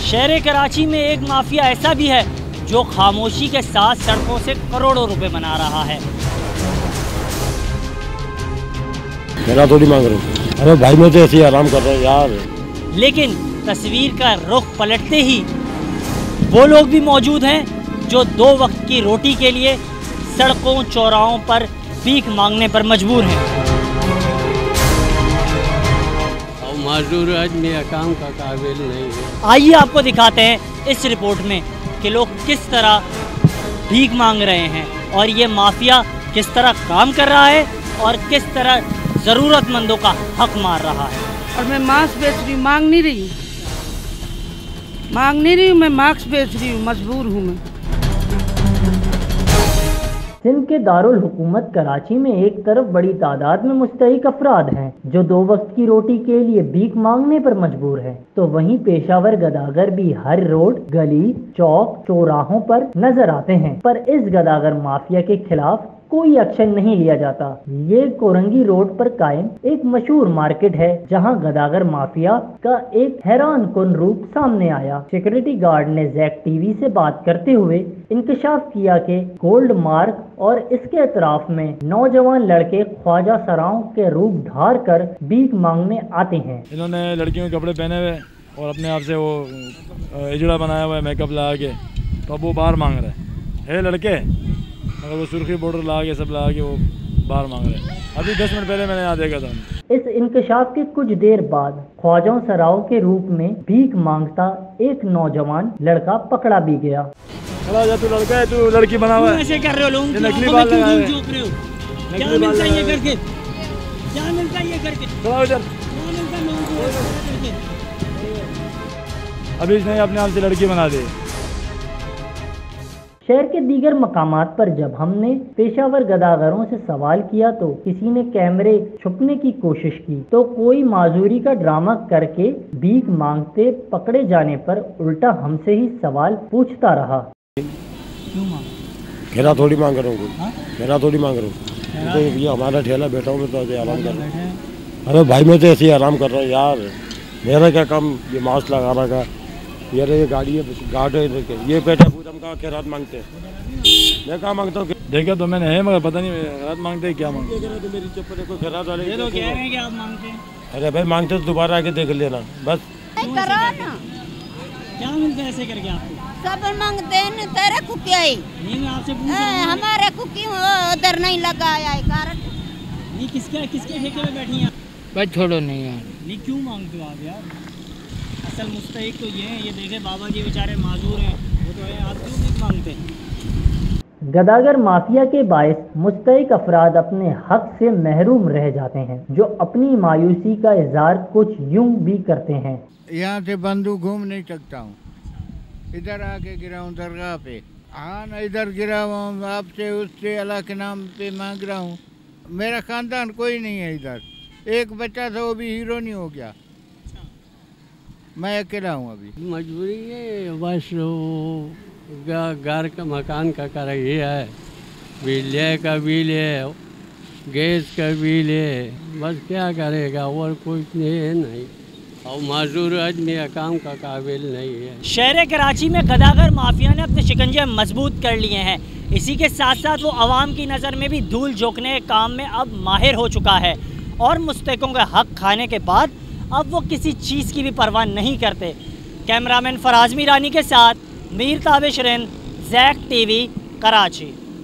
शहर कराची में एक माफिया ऐसा भी है जो खामोशी के साथ सड़कों से करोड़ों रुपए बना रहा है। मेरा थोड़ी मांग रहा हूँ, अरे भाई मैं तो ऐसे ही आराम कर रहा हूँ यार। लेकिन तस्वीर का रुख पलटते ही वो लोग भी मौजूद हैं जो 2 वक्त की रोटी के लिए सड़कों चौराहों पर भीख मांगने पर मजबूर हैं। मजदूर आदमी काम का काबिल नहीं है। आइए आपको दिखाते हैं इस रिपोर्ट में कि लोग किस तरह भीख मांग रहे हैं और ये माफिया किस तरह काम कर रहा है और किस तरह ज़रूरतमंदों का हक मार रहा है। और मैं मांस बेच रही हूँ, मांग नहीं रही हूँ, मैं मांस बेच रही हूँ, मजबूर हूँ मैं। सिंध के दारुल हुकूमत कराची में एक तरफ बड़ी तादाद में मुस्तहिक अफराद हैं जो 2 वक्त की रोटी के लिए भीख मांगने पर मजबूर हैं, तो वहीं पेशावर गदागर भी हर रोड, गली, चौक, चौराहों पर नजर आते हैं। पर इस गदागर माफिया के खिलाफ कोई एक्शन नहीं लिया जाता। ये कोरंगी रोड पर कायम एक मशहूर मार्केट है जहां गदागर माफिया का एक हैरान कुन रूप सामने आया। सिक्योरिटी गार्ड ने जैक टीवी से बात करते हुए इंकशाफ किया कि गोल्ड मार्क और इसके अतराफ में नौजवान लड़के ख्वाजा सराओं के रूप धार कर भीख मांगने आते हैं। इन्होंने लड़कियों के कपड़े पहने हुए और अपने आप से वो इजड़ा बनाया हुआ है, मेकअप लगा के, तो अब वो बाहर मांग रहे हैं लड़के, मगर वो सुर्खी बॉर्डर लगा के सब लगा के वो बाहर मांग रहे हैं। अभी 10 मिनट पहले मैंने यहाँ देखा था। इस इंकशाफ के कुछ देर बाद ख्वाजा सराओं के रूप में भीख मांगता एक नौजवान लड़का पकड़ा भी गया। चला जा, तू लड़का है, तू लड़की बना हुआ है, ऐसे कर रहे हो लोग, नकली बाल लगाए हुए, क्या मिलता है ये करके, क्या मिलता है ये करके, चला उधर। अभी इसने अपने आप से लड़की बना दी। शहर के दीगर मकामात पर जब हमने पेशावर गदागरों से सवाल किया तो किसी ने कैमरे छुपने की कोशिश की तो कोई माजूरी का ड्रामा करके भीख मांगते पकड़े जाने पर उल्टा हमसे ही सवाल पूछता रहा। क्यों मांग? मेरा थोड़ी मांग रहा हूँ, मेरा थोड़ी मांग रहा हूँ, तो ये हमारा ठेला बैठा हूँ, मैं तो ऐसे आराम कर रहा हूँ। अरे भाई मैं तो ऐसे ही आराम कर रहा हूँ यार, मेरा क्या काम ये मास्क लगा रहा था यार। ये गाड़ी है, गार्ड है, ये पेटा पूरम का खैरात मांगते हैं, मैं कहाँ मांगता हूँ? देखा तो मैंने है, मगर पता नहीं खैरात मांगते हैं क्या मांगते हैं। तो मेरी चप्पल है, कोई खैरात वाले ये तो कह रहे हैं कि आप मांगते हैं। अरे भाई मांगते तो दोबारा आके देख लेना बस। क्या मिलता है ऐसे करके आपको? सब मांगते हैं, तेरे को क्या है? नहीं, मैं आपसे पूछ रहा हूं। हमारे को क्यों उधर नहीं लगाया है कारण? नहीं, किसके ठेके में बैठी हैं? बस छोड़ो नहीं यार। नहीं, क्यों मांगते हो आप यार? असल मुस्तहिक तो ये देखे बाबा जी बेचारे माजूर हैं, वो तो है, आप क्यों भीख मांगते हैं? गदागर माफिया के बायस मुस्तहिक अफराद अपने हक से महरूम रह जाते हैं, जो अपनी मायूसी का इजहार कुछ यूं भी करते हैं। यहाँ से बंदूक घूम नहीं सकता हूँ, इधर आके गिरा हूँ दरगाह पे, हाँ ना इधर गिरा हूँ, आपसे उससे अल्लाह के नाम पे मांग रहा हूँ। मेरा खानदान कोई नहीं है इधर, एक बच्चा था वो भी हीरो नहीं हो गया, मैं अकेला हूँ अभी। मजबूरी है बस, घर का मकान का कराया है, बिजली का बिल है, गैस का बिल है, बस क्या करेगा और कुछ नहीं, और मजदूर आदमी काम का काबिल नहीं है। शहर कराची में गदागर माफिया ने अपने शिकंजे मजबूत कर लिए हैं। इसी के साथ साथ वो आवाम की नज़र में भी धूल झोंकने के काम में अब माहिर हो चुका है और मुस्तहिकों का हक खाने के बाद अब वो किसी चीज़ की भी परवाह नहीं करते। कैमरामैन फराज मीरानी के साथ मीर ताबिश रिंद, जैक टीवी, कराची।